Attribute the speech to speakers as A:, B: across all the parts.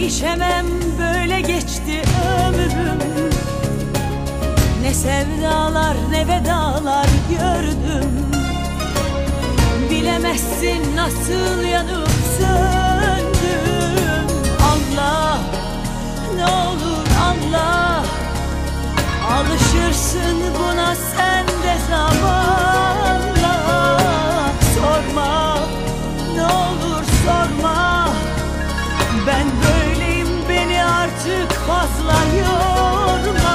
A: Değişemem, böyle geçti ömrüm. Ne sevdalar ne vedalar gördüm. Bilemezsin nasıl yanıp söndüm. Allah, ne olur Allah, alışırsın buna sen de zamanla. Sorma, ne olur sorma, ben böyleyim, beni artık fazla yorma.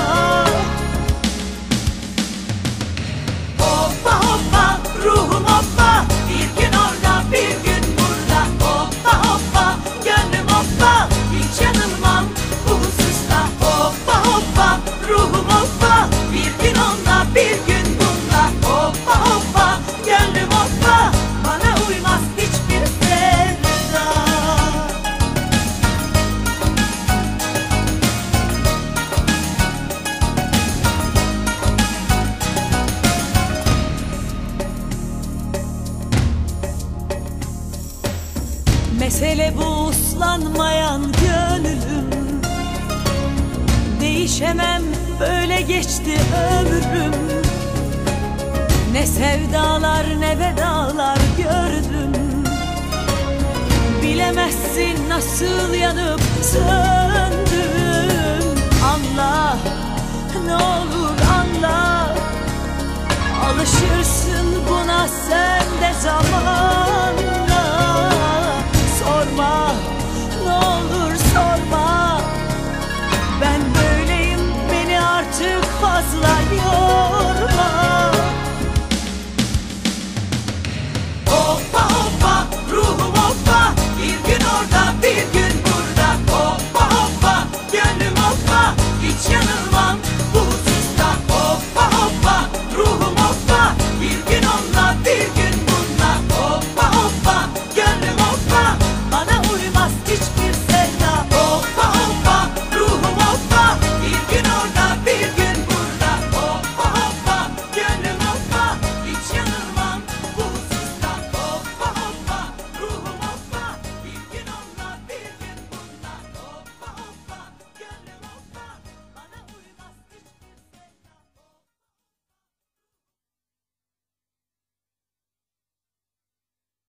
A: Hoppa hoppa ruhum hoppa, bir gün orada bir gün burada. Hoppa hoppa gönlüm hoppa, hiç yanılmam bu hususta. Hoppa hoppa ruhum hoppa, bir gün onda bir gün bunda. Hoppa hoppa gönlüm hoppa, bana uymaz hiçbir sevda. Mesele bu uslanmayan gönlüm. Değişemem, böyle geçti ömrüm. Ne sevdalar ne vedalar gördüm. Bilemezsin nasıl yanıp söndüm. Anla, ne olur anla, alışırsın buna sen de zamanla. Sorma,